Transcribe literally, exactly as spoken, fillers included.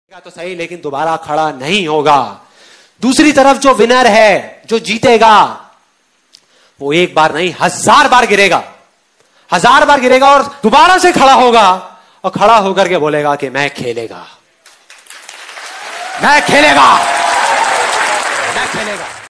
तो सही, लेकिन दोबारा खड़ा नहीं होगा। दूसरी तरफ जो विनर है, जो जीतेगा, वो एक बार नहीं हजार बार गिरेगा, हजार बार गिरेगा और दोबारा से खड़ा होगा और खड़ा होकर के बोलेगा कि मैं खेलेगा, मैं खेलेगा, मैं खेलेगा।